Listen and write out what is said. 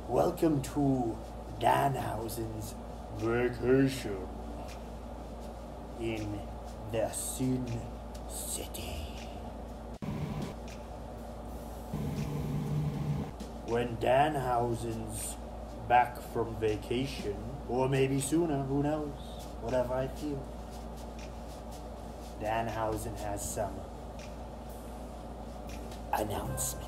Welcome to Danhausen's vacation in the Sin City. When Danhausen's back from vacation, or maybe sooner, who knows, whatever I feel, Danhausen has some announcement.